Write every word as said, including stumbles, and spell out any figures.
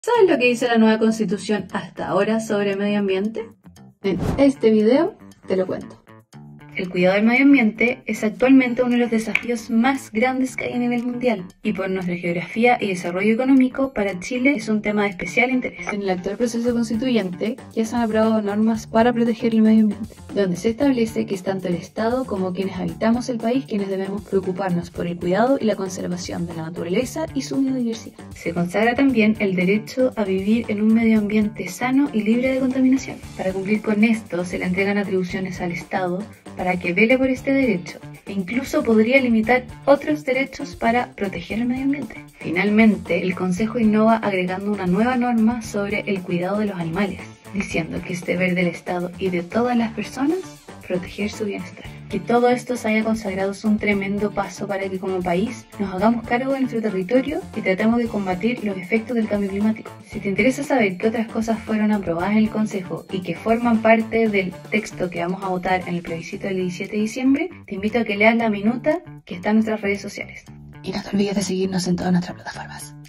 ¿Sabes lo que dice la nueva Constitución hasta ahora sobre medio ambiente? En este video te lo cuento. El cuidado del medio ambiente es actualmente uno de los desafíos más grandes que hay a nivel mundial, y por nuestra geografía y desarrollo económico, para Chile es un tema de especial interés. En el actual proceso constituyente ya se han aprobado normas para proteger el medio ambiente, donde se establece que es tanto el Estado como quienes habitamos el país quienes debemos preocuparnos por el cuidado y la conservación de la naturaleza y su biodiversidad. Se consagra también el derecho a vivir en un medio ambiente sano y libre de contaminación. Para cumplir con esto se le entregan atribuciones al Estado para que vele por este derecho, e incluso podría limitar otros derechos para proteger el medio ambiente. Finalmente, el Consejo innova agregando una nueva norma sobre el cuidado de los animales, diciendo que es deber del Estado y de todas las personas proteger su bienestar. Que todo esto se haya consagrado es un tremendo paso para que como país nos hagamos cargo de nuestro territorio y tratemos de combatir los efectos del cambio climático. Si te interesa saber qué otras cosas fueron aprobadas en el Consejo y que forman parte del texto que vamos a votar en el plebiscito del diecisiete de diciembre, te invito a que leas la minuta que está en nuestras redes sociales. Y no te olvides de seguirnos en todas nuestras plataformas.